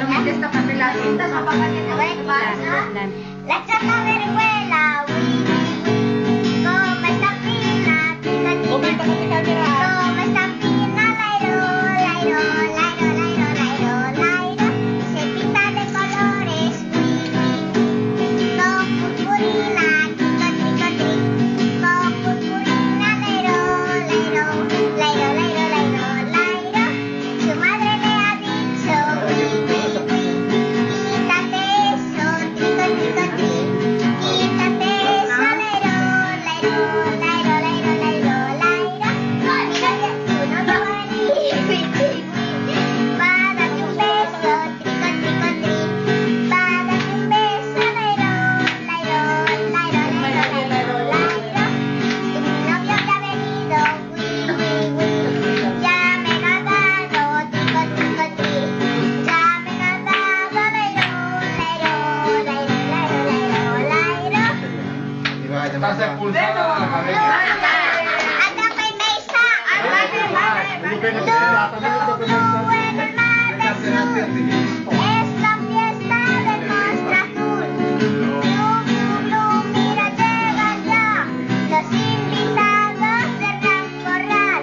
metes esta papel cintas o para que te vayas. La chata vergüenza, como esta fina, como esta fina, lairo, se pinta de colores, con purpurina, con purpurina, lairo, su madre le ha dicho, quítate eso, quítate eso, Estás expulsada de la cabeza. anda kay Mesa. Es la fiesta del Monstruo Azul. Mira, llegan ya los invitados del Gran Corral.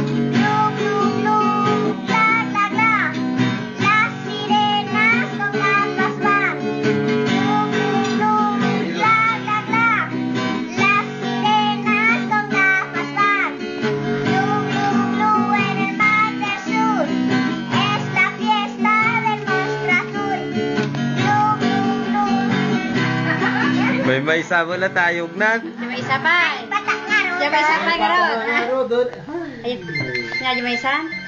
Gla, gla, gla. Las sirenas con gafas van. Gla, gla, gla. Las sirenas con gafas van. En el mar del sur. Es la fiesta del Monstruo Azul. May isa mo na tayong nan. May isa pa. Patak nga ro. May isa pa nga ro. Ayun. Nga, may isa.